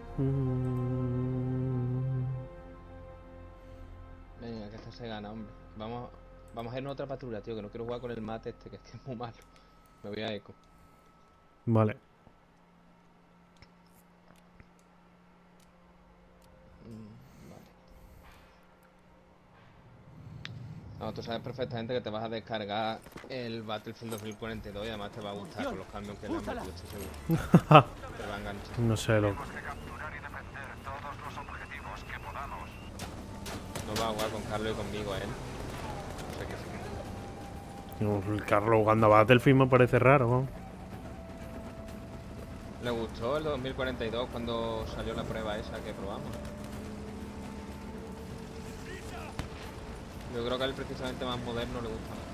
Venga, que esta se gana, hombre. Vamos a irnos a otra patrulla, tío, que no quiero jugar con el mate este, que es muy malo. Me voy a eco. Vale. Vale. No, tú sabes perfectamente que te vas a descargar el Battlefield 2042 y además te va a gustar con los cambios que le han metido, estoy seguro. Te va a enganchar. No sé, loco. No va a jugar con Carlos y conmigo, ¿eh? No sé qué sí. El Carlos jugando a Battlefield me parece raro, ¿no? ¿Le gustó el 2042 cuando salió la prueba esa que probamos? Yo creo que al precisamente más moderno le gusta más.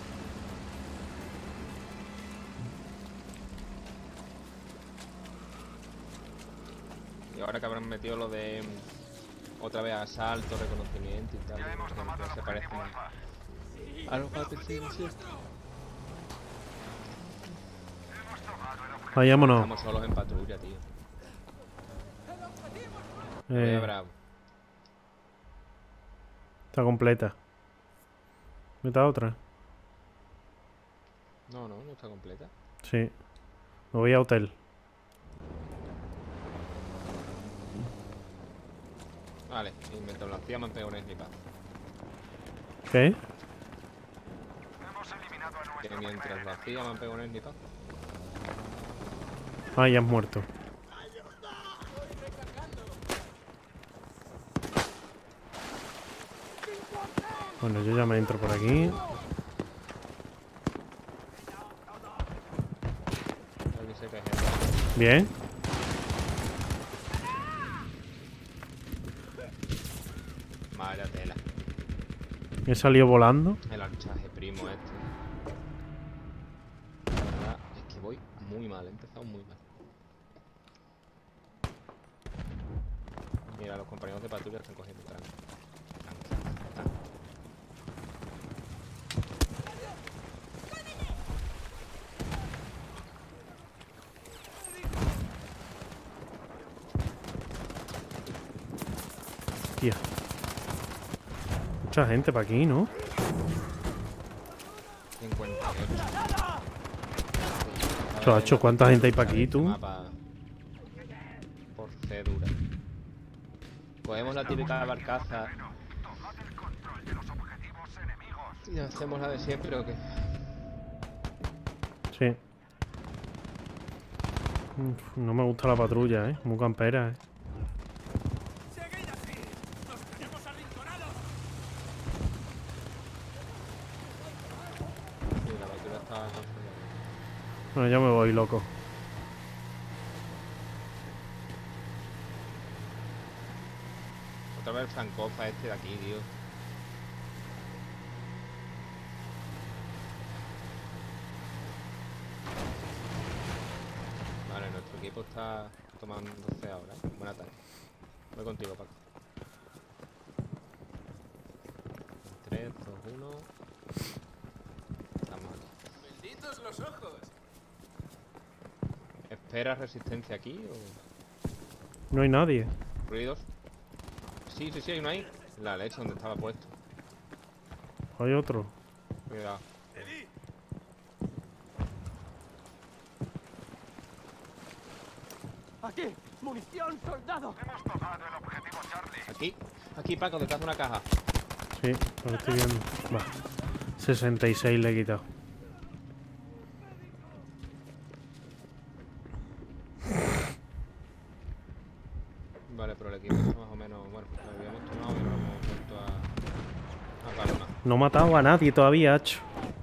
Y ahora que habrán metido lo de otra vez asalto, reconocimiento y tal, que se parece más a los Battlefield, ¿cierto? Vayámonos. Estamos solos en patrulla, tío. Voy a Bravo. Está completa. ¿Meta otra? No, no está completa. Sí. Me voy a hotel. Vale, y mientras lo hacía me han pegado un sniper. ¿Qué? Que mientras lo hacía me han pegado un sniper. Ah, ya has muerto. Bueno, yo ya me entro por aquí. Bien. Vaya tela. He salido volando. El archaje primo este. La verdad es que voy muy mal, he empezado muy mal. Mira, los compañeros de patrulla están cogiendo tranqui. Tía. Mucha gente para aquí, ¿no? 58. Chacho, ¿cuánta gente hay para aquí, tú? Mapa por cédula. Cogemos la típica barcaza y hacemos la de siempre, ¿o qué? Sí. Uf, no me gusta la patrulla, ¿eh? Muy campera, ¿eh? Sí, la patrulla está... Bueno, ya me voy, loco. Otra vez el Francofa este de aquí, tío. Vale, nuestro equipo está tomando C ahora. Buena tarde. Voy contigo, Paco. 3, 2, 1. Estamos aquí. ¡Benditos los ojos! ¿Esperas resistencia aquí o...? No hay nadie. ¿Ruidos? Sí, hay uno ahí. La leche donde estaba puesto. Hay otro. Cuidado. ¡Aquí! ¡Munición, soldado! Hemos tomado el objetivo Charlie. Aquí, Paco, detrás de una caja. Sí, lo estoy viendo. Va. 66 le he quitado. Vale, pero el equipo está más o menos... Bueno, lo habíamos tomado y lo hemos vuelto a palma. No he matado a nadie todavía, hacho.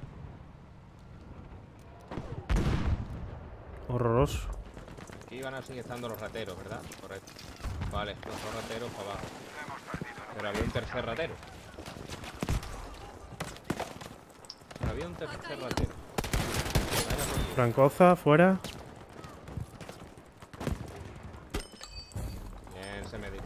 Horroroso. Aquí van a seguir estando los rateros, ¿verdad? Correcto. Vale, los dos rateros para abajo. Pero había un tercer ratero. Había un tercer ratero. Francoza, fuera. Bien, ese médico.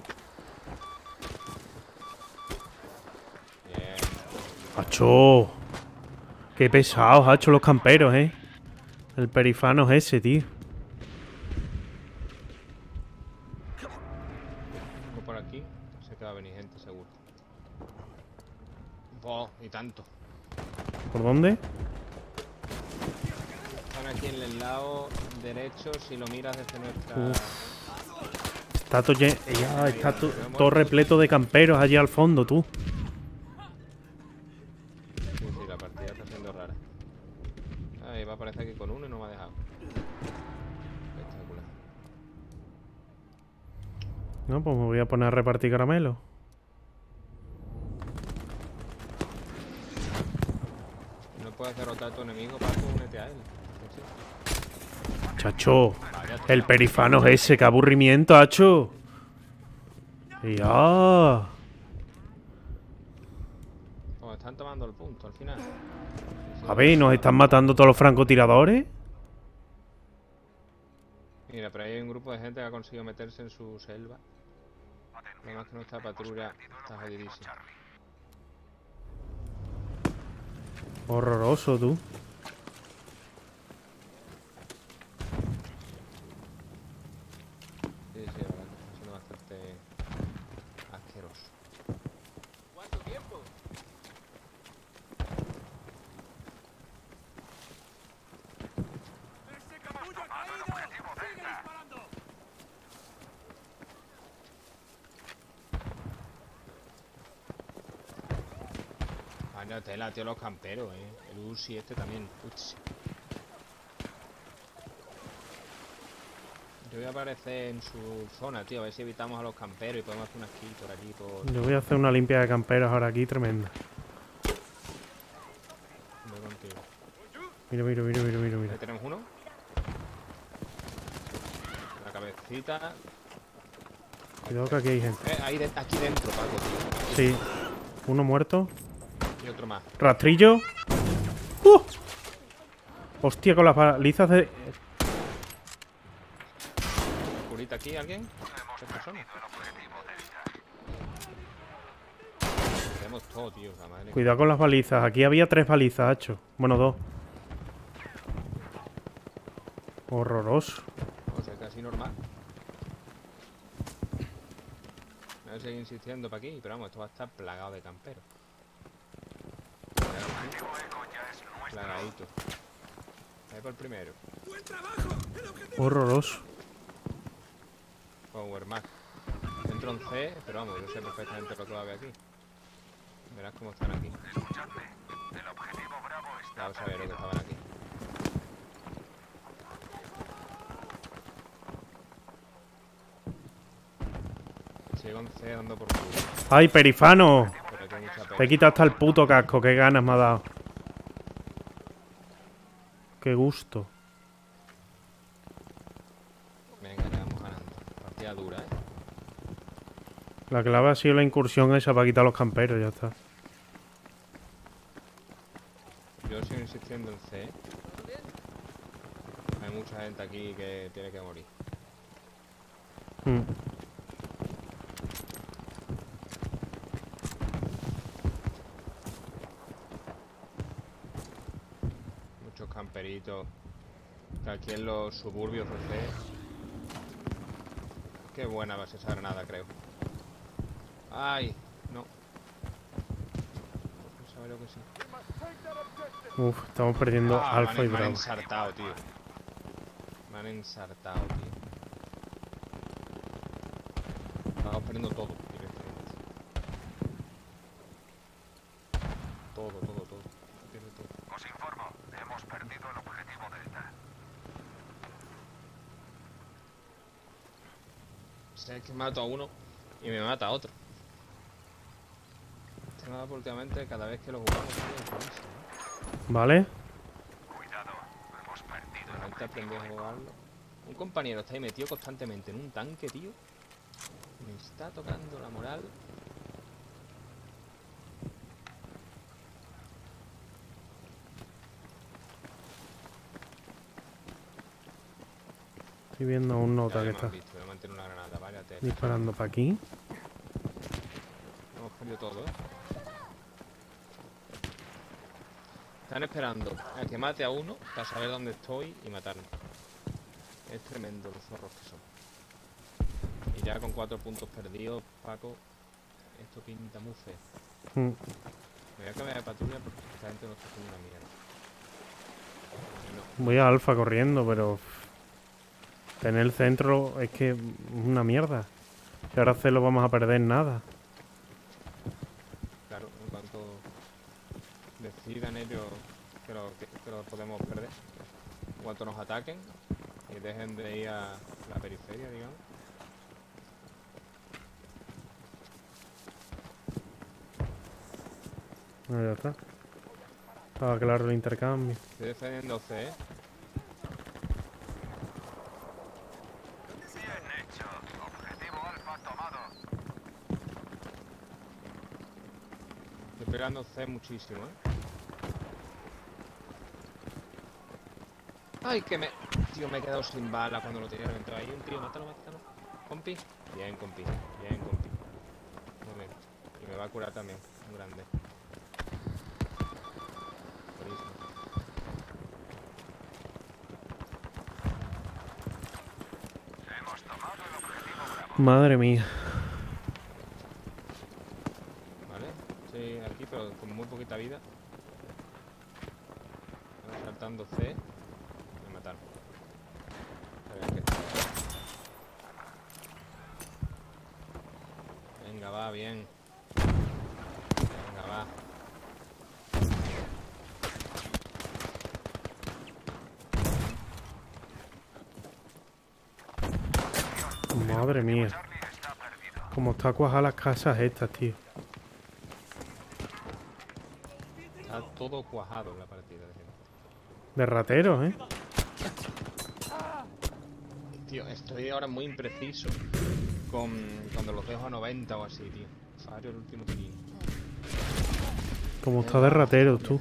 Bien. ¡Hacho! Qué pesados, hacho, los camperos, ¿eh? El perifano es ese, tío. Y tanto. ¿Por dónde? Están aquí en el lado derecho, si lo miras desde nuestra... Está todo, está todo repleto de camperos allí al fondo, tú. Sí, sí, la partida está siendo rara. Ahí va a aparecer aquí con uno y no me ha dejado. Espectacular. No, pues me voy a poner a repartir caramelos. No puedes derrotar a tu enemigo, Paco, únete a él. Chacho, el perifano es ese, qué aburrimiento, hacho. Ya. Pues están tomando el punto al final. A ver, ¿nos están matando todos los francotiradores? Mira, pero hay un grupo de gente que ha conseguido meterse en su selva. Nada más que nuestra patrulla está jodidísima. Horroroso, tú. Sí, sí, la verdad que está siendo bastante asqueroso. ¿Cuánto tiempo? ¡Ese capullo ha caído! ¡Sigue disparando! Vaya tela, tío, los camperos, El Uzi este también. Uch. Yo voy a aparecer en su zona, tío, a ver si evitamos a los camperos y podemos hacer una skill por allí, por... Yo voy a hacer una limpia de camperos ahora aquí, tremenda. Voy contigo. Mira, mira, mira, mira, mira, Ahí mira. tenemos uno. La cabecita. Cuidado que aquí hay gente. Ahí aquí dentro, Paco, tío. Sí. Uno muerto. Y otro más. Rastrillo. ¡Uh! Hostia, con las balizas de... ¿Curita aquí alguien? ¿Tres personas? Tenemos todo, tío. La madre. Cuidado con las balizas. Aquí había 3 balizas, hacho. Bueno, 2. Horroroso. O sea, casi normal. Voy a seguir insistiendo para aquí, pero vamos, esto va a estar plagado de camperos. Plagadito. Ahí por el primero. Horroroso. Power Mac. Entro en C, pero vamos, yo sé perfectamente lo que va a ver aquí. Verás cómo están aquí. Vamos a ver lo que estaban aquí. Sigo en C dando por culo. ¡Ay, perifano! Pero aquí hay mucha Te he peña. quitado hasta el puto casco. Qué ganas me ha dado. Qué gusto. Venga, ya vamos ganando. Partida dura, La clave ha sido la incursión esa para quitar los camperos, ya está. Yo sigo insistiendo en C. Hay mucha gente aquí que tiene que morir. Mm. Muchos camperitos. Que aquí en los suburbios de C. Qué buena va a ser esa granada, creo. ¡Ay! No. Pensaba yo que sí. Uf, estamos perdiendo Alfa y me han Bravo. ensartado, tío. Me han ensartado, tío. Estamos perdiendo todo directamente. Todo. Se pierde todo. Os informo, hemos perdido el objetivo Delta. Sé que mato a uno y me mata a otro. Este mapa últimamente, cada vez que lo jugamos, tío, es buenísimo, ¿Vale? Cuidado, hemos perdido. La gente aprendió a jugarlo. Un compañero está ahí metido constantemente en un tanque, tío. Me está tocando la moral. Estoy viendo a un nota que Ya me está han visto, voy a mantener una granada, vaya tela. disparando para aquí. Hemos perdido todo, Están esperando a que mate a uno para saber dónde estoy y matarme. Es tremendo los zorros que son. Y ya con 4 puntos perdidos, Paco, esto pinta muy feo. Mm. Me voy a cambiar de patrulla porque esta gente no está haciendo una mierda. Voy a Alfa corriendo, pero... tener el centro es que es una mierda. Si ahora lo vamos a perder nada. Claro, en cuanto decidan ellos que lo podemos perder, en cuanto nos ataquen y dejen de ir a la periferia, digamos. Ya está. Estaba claro el intercambio. Estoy defendiendo C, ¿eh? Bien hecho. Objetivo alfa tomado. Estoy pegando C muchísimo, ¿eh? Ay, que me... Tío, me he quedado sin bala cuando lo tenía reventado. Ahí un tío, mátalo, mátalo. Compi. Bien, compi. Bien, compi. Muy bien. Y me va a curar también. Un grande. Buenísimo. Hemos tomado el objetivo bravo. Madre mía. ¿Vale? Sí, aquí, pero con muy poquita vida. Ahora saltando C. Me mataron. A ver, ¿qué? Venga, va, bien. Venga, va. Madre mía. Charlie está perdido. Como está cuajada las casas estas, tío. Está todo cuajado en la partida de gente. De rateros, ¿eh? Tío, estoy ahora muy impreciso cuando los dejo a 90 o así, tío. Fallo el último tiro. Como está de rateros, tú.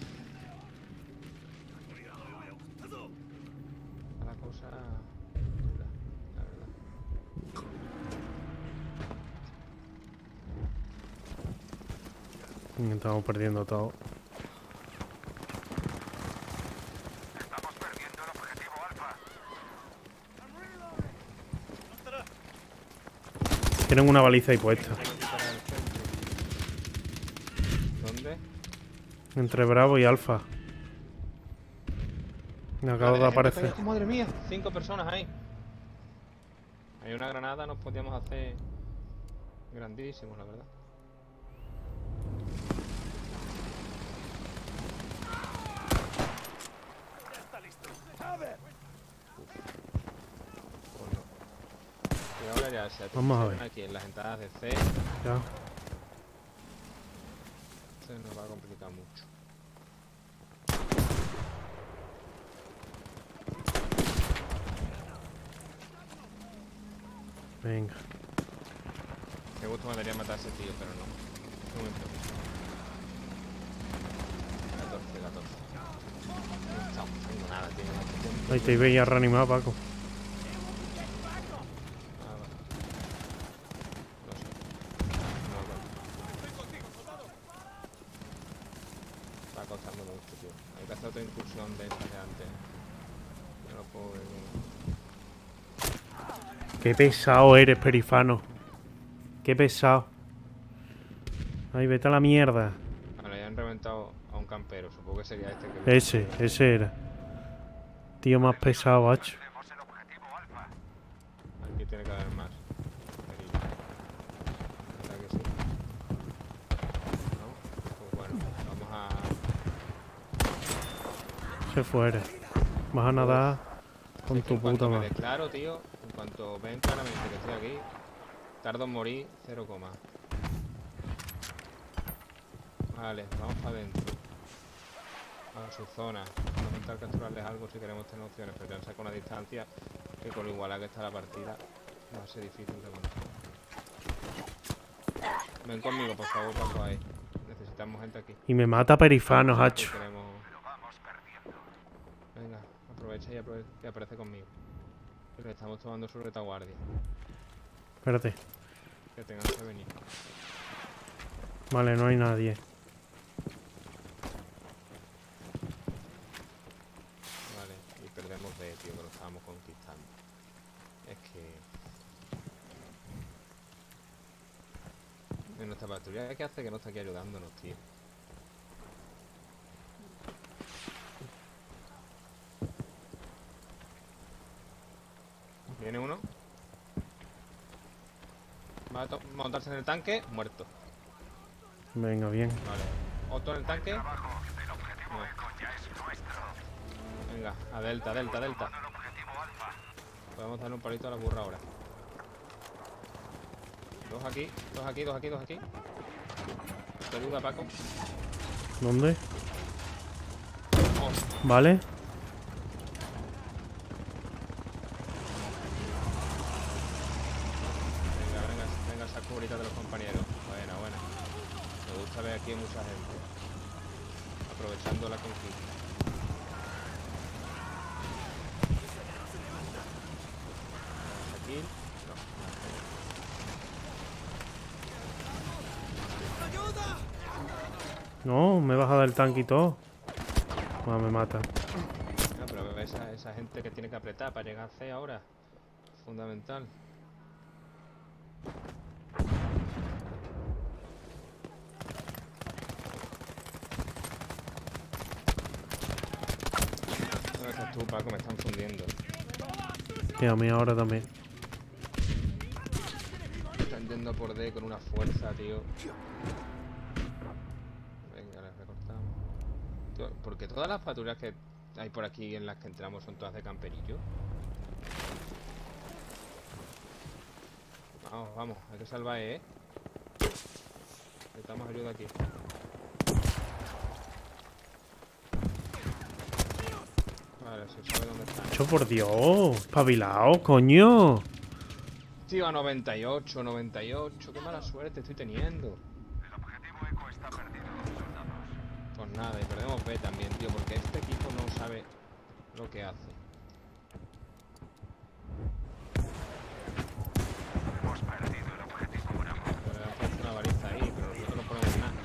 La cosa dura, la verdad. Estamos perdiendo todo. Estamos perdiendo el objetivo alfa. Tienen una baliza ahí puesta. ¿Dónde? Entre Bravo y Alfa. Me acaba de Vale, aparecer. madre mía, 5 personas ahí. Hay una granada, nos podíamos hacer grandísimos, la verdad. Pues no. Y ahora ya se Vamos a ver. aquí en las entradas de C. Ya. Se nos va a complicar mucho. Venga. Qué gusto me daría matar a ese tío, pero no. Es muy impreciso. 14. No estamos haciendo nada, tío. Ahí te veía reanimado, Paco. Ah, vale. No sé. No, vale. Está costando mucho, tío. Hay que hacer otra incursión de estas de antes. No lo puedo ver bien. Qué pesado eres, Perifano. Qué pesado. Ay, vete a la mierda. Vale, ya han reventado a un campero. Supongo que sería este que... Ese era. Tío más pesado, macho. Tenemos el objetivo alfa. Aquí tiene que haber más. ¿Verdad que sí? ¿No? Pues bueno, vamos a... Se fuera. Vas a nadar con Es que tu en cuanto puta me madre. declaro, tío, en cuanto ven claramente que estoy aquí, tardo en morir 0, vale, vamos para adentro. A su zona. Vamos a intentar capturarles algo si queremos tener opciones, pero pensar con una distancia que con lo igualada que está la partida va a ser difícil de contar. Ven conmigo, por favor, Paco, ahí. Necesitamos gente aquí. Y me mata Perifano, Que hacho. queremos... Lo vamos perdiendo. Venga, aprovecha y aparece conmigo. Que le estamos tomando su retaguardia. Espérate. Que tengan que venir. Vale, no hay nadie. Vale, y perdemos B, tío, que lo estábamos conquistando. Es que... En nuestra patrulla, ¿qué hace que no está aquí ayudándonos, tío? Va a montarse en el tanque, muerto. Venga, bien. Vale. Otro en el tanque. Trabajo. El objetivo No. Eco ya es nuestro. Venga, a delta, delta, delta. El objetivo Alfa. Podemos darle un palito a la burra ahora. Dos aquí, dos aquí, dos aquí, dos aquí. Te ayuda, Paco. ¿Dónde? Oh, Vale. venga, venga, venga esa cubrita de los compañeros. Buena, buena. Me gusta ver aquí a mucha gente. Aprovechando la conquista. Aquí. No, me he bajado del tanque y todo. Ah, me mata. No, pero esa gente que tiene que apretar para llegar a C ahora. Fundamental. ¿Dónde estás tú, Paco? Me están fundiendo. Y a mí ahora también. Me están yendo por D con una fuerza, tío. Venga, les recortamos. Tío, porque todas las patrullas que hay por aquí en las que entramos son todas de camperillo. Vamos, vamos, hay que salvar, ¿eh? Necesitamos ayuda aquí. Vale, se sabe dónde están. Hecho por Dios. Espabilao, coño. Tío, a 98, 98. Qué mala suerte estoy teniendo. El objetivo Eco está perdido, soldados. Pues nada, y perdemos B también, tío, porque este equipo no sabe lo que hace. Hemos perdido el objetivo Bravo. Pero le han puesto una baliza ahí, pero nosotros no ponemos nada.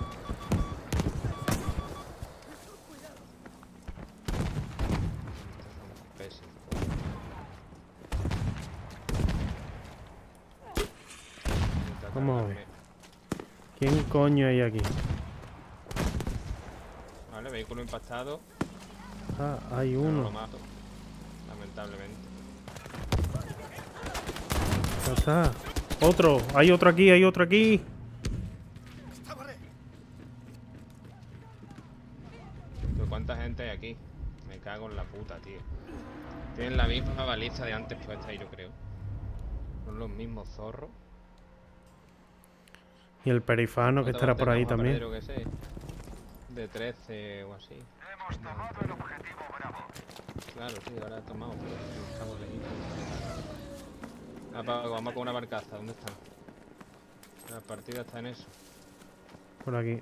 Estos son pésimos. Intenta Vamos a ver. cargarme. ¿Quién coño hay aquí? Vale, vehículo impactado. Ah, hay Pero lo uno. mato. Lamentablemente. Ya está. Otro. Hay otro aquí, hay otro aquí. Tío, ¿cuánta gente hay aquí? Me cago en la puta, tío. Tienen la misma baliza de antes puesta ahí, yo creo. Son los mismos zorros. Y el perifano que ¿Cuánta estará por base ahí vamos a también. perder, yo qué sé? De 13 o así. Hemos tomado el objetivo Bravo. Claro, sí, ahora he tomado, pero estamos lejitos. Paco, vamos con una barcaza, ¿dónde están? La partida está en eso. Por aquí.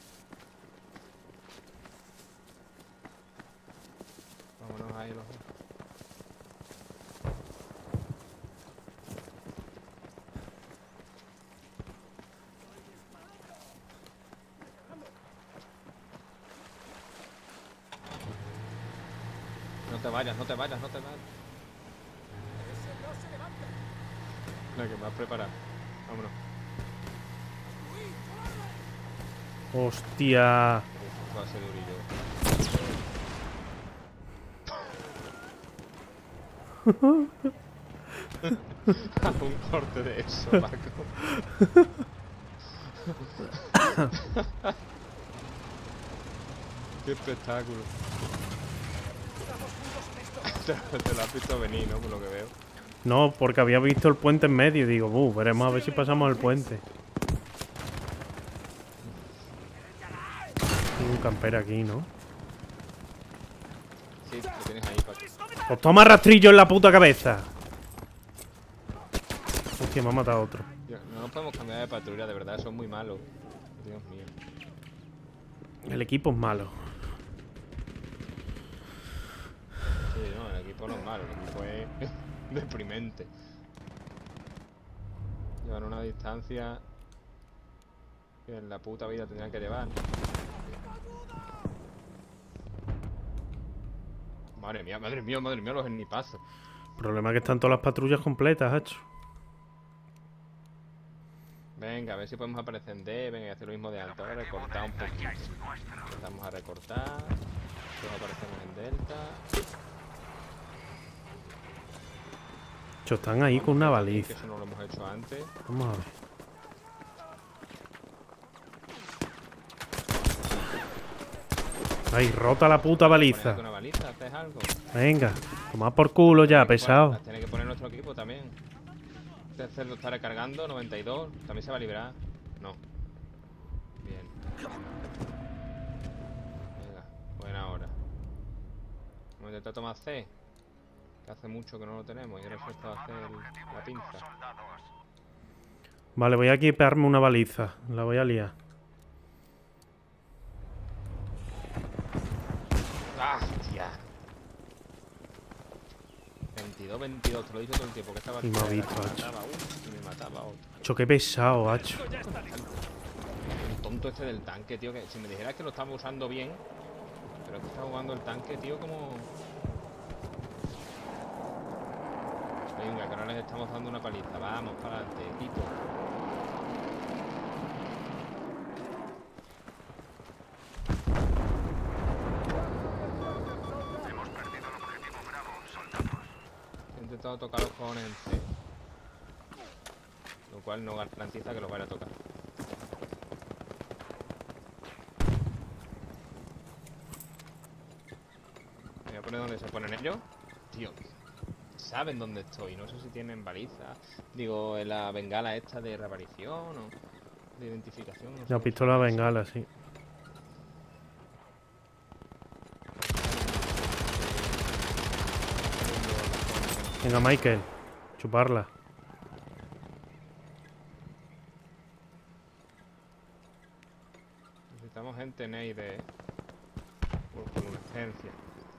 Vámonos ahí los dos. No te vayas, no te vayas, no te vayas. La que me has preparado. Vámonos. Hostia. Uf, va a ser durillo. Haz un corte de eso, Paco. Qué espectáculo. Te lo has visto venir, ¿no? Por lo que veo. No, porque había visto el puente en medio y digo, veremos a ver si pasamos el puente. Hay un camper aquí, ¿no? Sí, lo tienes ahí, Paco. ¡Os toma rastrillo en la puta cabeza! Hostia, me ha matado otro. Tío, no nos podemos cambiar de patrulla, de verdad, son muy malos. Dios mío. El equipo es malo. Sí, no, el equipo no es malo, el equipo es deprimente. Llevan una distancia que en la puta vida tendrían que llevar. Madre mía, madre mía, madre mía, los ennipazos. El problema es que están todas las patrullas completas, hacho. Venga, a ver si podemos aparecer en D, venga, y hacer lo mismo de antes. Ahora recortar un poquito. Empezamos a recortar. Después aparecemos en Delta. Macho, están ahí con una Que baliza. eso no lo hemos hecho antes. Vamos a ver. Ay, rota la puta baliza. Ponerte una baliza, haces algo. Venga, toma por culo ya, pesado. Las tiene que poner nuestro equipo también. Este cerdo está recargando, 92. También se va a liberar. No. Bien. Venga, buena hora. Vamos a intentar tomar C. Que hace mucho que no lo tenemos. Y ahora se está a hacer la pinza. Soldados. Vale, voy a equiparme una baliza. La voy a liar. ¡Ah, hostia! 22, te lo he dicho todo el tiempo que estaba Y me ha visto, me hacho. mataba uno y me mataba otro. Macho, qué pesado, hacho. El tonto este del tanque, tío, que si me dijeras que lo estaba usando bien, pero es que está jugando el tanque, tío, como... Venga, que ahora les estamos dando una paliza. Vamos, para adelante, equipo. Hemos perdido el objetivo Bravo, soldados. He intentado tocarlos con el C. Lo cual no garantiza que los vaya a tocar. Me voy a poner donde se ponen ellos. Tío, saben dónde estoy. No sé si tienen baliza. Digo, en la bengala esta de reaparición o de identificación. No sé La cómo pistola se llama. bengala, sí. Venga, Michael. Chuparla. Necesitamos gente Neide con una urgencia.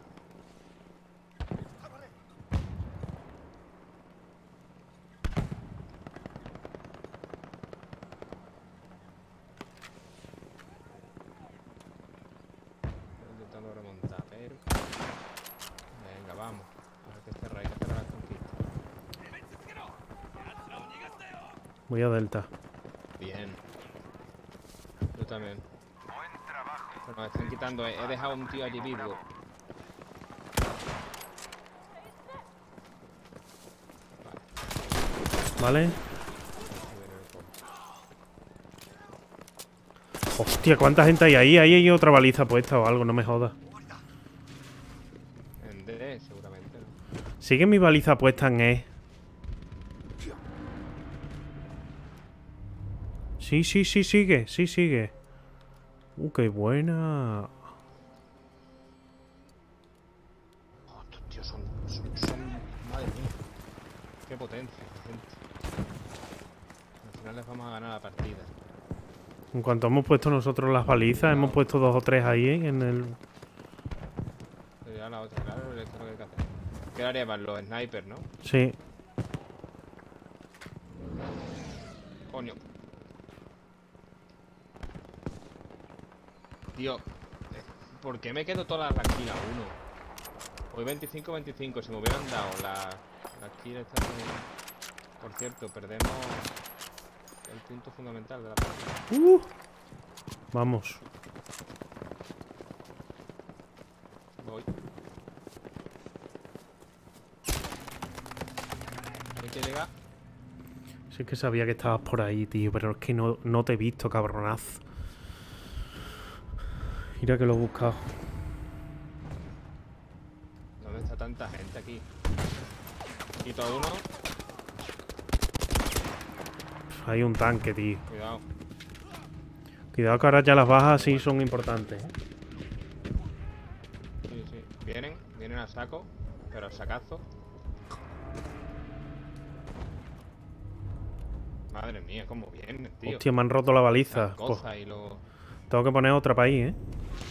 Estoy intentando remontar, pero... Venga, vamos. Hay que cerrar las conquistas. Voy a Delta. Bien. Yo también. Buen trabajo. Pero nos están quitando. He dejado a un tío allí vivo. ¿Vale? Hostia, ¿cuánta gente hay ahí? Ahí hay otra baliza puesta o algo, no me jodas. En D, seguramente. ¿No? Sigue mi baliza puesta en E. Sí, sí, sí, sigue, sí, sigue. Qué buena. Oh, estos tíos son... Madre mía. Qué potencia, gente. Al final les vamos a ganar la partida. En cuanto hemos puesto nosotros las balizas, hemos puesto 2 o 3 ahí en el... Pero ya la otra, claro, esto es lo que hay que hacer. ¿Qué haría más? Los snipers, ¿no? Sí. Coño. Tío, ¿por qué me quedo toda la kill a uno? Hoy 25-25, si me hubieran dado la kill esta de... Por cierto, perdemos el punto fundamental de la partida. Vamos. Voy. Hay que llegar. Sí que sabía que estabas por ahí, tío, pero es que no te he visto, cabronazo. Mira que lo he buscado. ¿Dónde está tanta gente aquí? Quito a uno. Hay un tanque, tío. Cuidado. Cuidado que ahora ya las bajas sí son importantes. Sí, sí. Vienen a saco, pero a sacazo. Madre mía, cómo vienen, tío. Hostia, me han roto la baliza. Las Pues, cosas y lo... tengo que poner otra para ahí, ¿eh?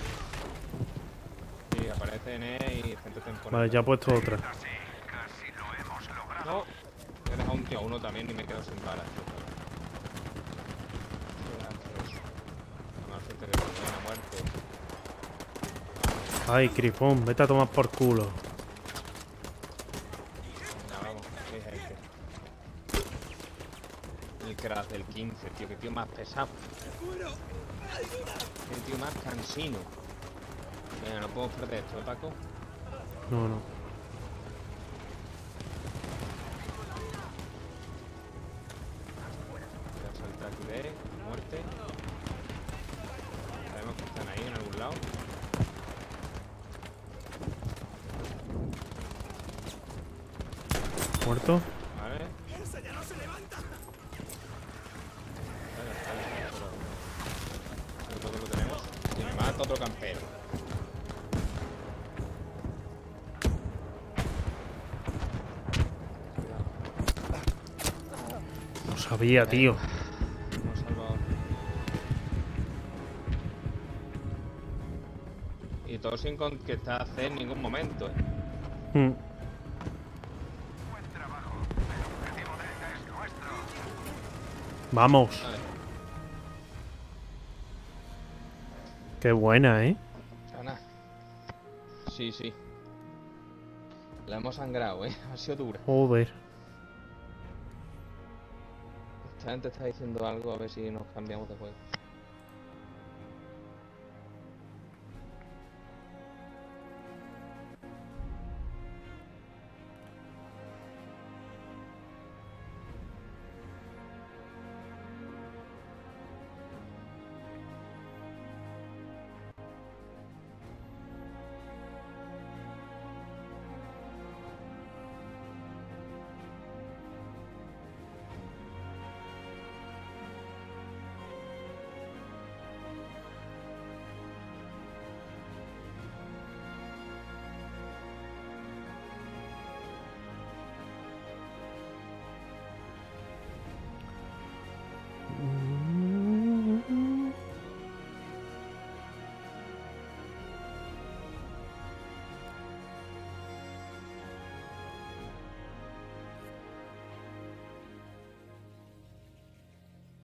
Sí, aparece en E y gente temporal. Vale, ya he puesto otra. Así, casi lo hemos logrado. No, he dejado un tío a uno también y me quedo sin balas. Además, suerte que me den a muerte. Ay, Crifón, vete a tomar por culo. Venga, vamos, aquí hay gente. El crash del 15, tío, que tío más pesado. Qué tío más cansino. Venga, no podemos perder esto, ¿eh, Paco? No, no. Muerto. Vale. ¡Ese ya no se levanta! Nosotros lo tenemos. Y me mata otro campero. No sabía, tío. Hemos salvado. Y todo sin que está a hacer en ningún momento, Mm. Buen trabajo. El objetivo Delta es nuestro. Vamos. Vale. Qué buena, ¿eh? Ana. Sí, sí. La hemos sangrado, ha sido dura. Joder. Esta gente está diciendo algo, a ver si nos cambiamos de juego.